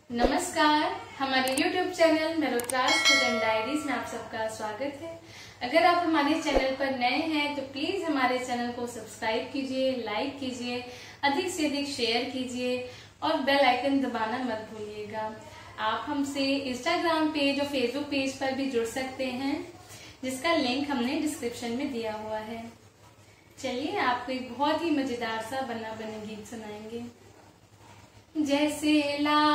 नमस्कार, हमारे YouTube channel Merutraj food and diaries में आप सबका स्वागत है। अगर आप हमारे चैनल पर नए हैं तो प्लीज हमारे चैनल को सब्सक्राइब कीजिए, लाइक कीजिए, अधिक से अधिक शेयर कीजिए और बेल आइकन दबाना मत भूलिएगा। आप हमसे इंस्टाग्राम पेज और फेसबुक पेज पर भी जुड़ सकते हैं, जिसका लिंक हमने डिस्क्रिप्शन में दिया हुआ है। चलिए आपको एक बहुत ही मजेदार सा बना बने गीत सुनाएंगे। जैसे ला